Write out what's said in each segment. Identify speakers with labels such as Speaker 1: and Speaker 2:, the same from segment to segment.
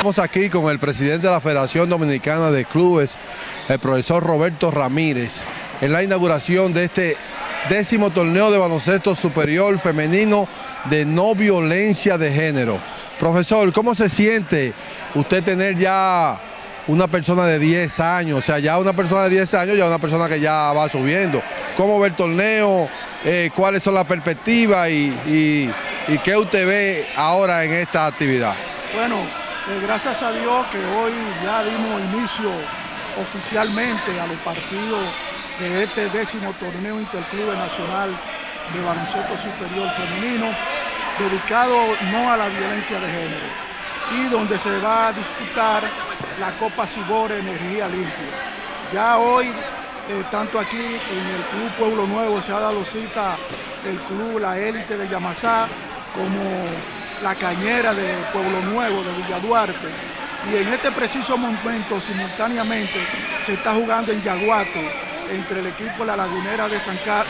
Speaker 1: Estamos aquí con el presidente de la Federación Dominicana de Clubes, el profesor Roberto Ramírez, en la inauguración de este 10º torneo de baloncesto superior femenino de no violencia de género. Profesor, ¿cómo se siente usted tener ya una persona de 10 años? O sea, ya una persona de 10 años, ya una persona que ya va subiendo. ¿Cómo ve el torneo? ¿Cuáles son las perspectivas y qué usted ve ahora en esta actividad?
Speaker 2: Bueno, gracias a Dios que hoy ya dimos inicio oficialmente a los partidos de este 10º torneo interclubes nacional de baloncesto superior femenino, dedicado no a la violencia de género, y donde se va a disputar la Copa Cibor Energía Limpia. Ya hoy, tanto aquí en el Club Pueblo Nuevo se ha dado cita el club La Élite de Yamasá, como la Cañera de Pueblo Nuevo, de Villa Duarte, y en este preciso momento simultáneamente se está jugando en Yaguate entre el equipo de la Lagunera de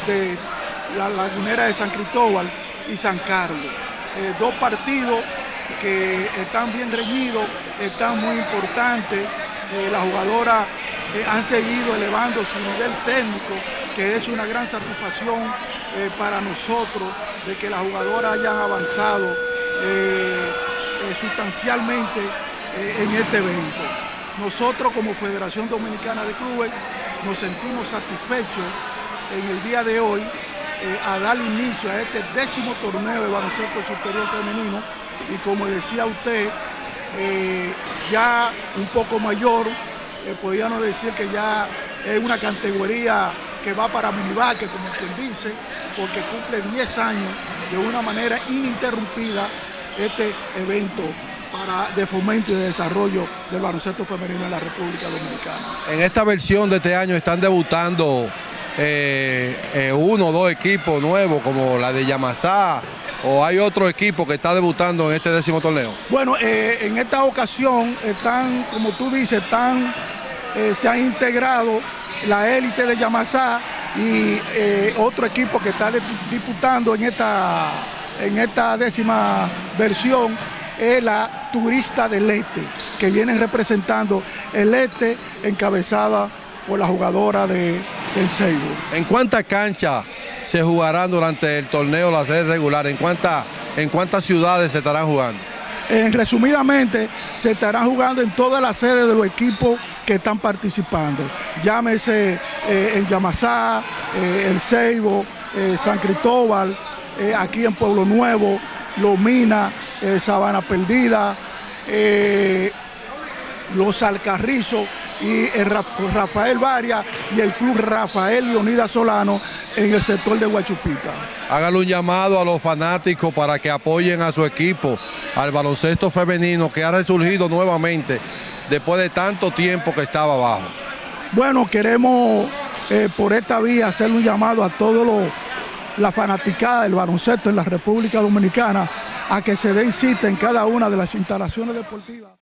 Speaker 2: San Cristóbal y San Carlos. Dos partidos que están bien reñidos, están muy importantes. Las jugadoras han seguido elevando su nivel técnico, que es una gran satisfacción para nosotros de que las jugadoras hayan avanzado sustancialmente en este evento. Nosotros como Federación Dominicana de Clubes nos sentimos satisfechos en el día de hoy a dar inicio a este 10º torneo de baloncesto superior femenino, y como decía usted, ya un poco mayor, podríamos decir que ya es una categoría que va para minibásquet, como quien dice, porque cumple 10 años de una manera ininterrumpida este evento de fomento y de desarrollo del baloncesto femenino en la República Dominicana.
Speaker 1: En esta versión de este año están debutando uno o dos equipos nuevos, como la de Yamasá, o hay otro equipo que está debutando en este 10º torneo.
Speaker 2: Bueno, en esta ocasión están, como tú dices, se han integrado La Élite de Yamasá y otro equipo que está disputando en esta 10ª versión es la Turista del Este, que vienen representando el Este, encabezada por la jugadora del Seibo.
Speaker 1: ¿En cuántas canchas se jugarán durante el torneo, la serie regular? ¿En cuántas ciudades se estarán jugando?
Speaker 2: Resumidamente, se estarán jugando en todas las sedes de los equipos que están participando. Llámese en Yamasá, el Seibo, San Cristóbal, aquí en Pueblo Nuevo, Lomina, Sabana Perdida, Los Alcarrizos y el Rafael Varias y el Club Rafael Leonidas Solano en el sector de Guachupita.
Speaker 1: Hágale un llamado a los fanáticos para que apoyen a su equipo, al baloncesto femenino que ha resurgido nuevamente después de tanto tiempo que estaba abajo.
Speaker 2: Bueno, queremos por esta vía hacer un llamado a todos la fanaticada del baloncesto en la República Dominicana a que se den cita en cada una de las instalaciones deportivas.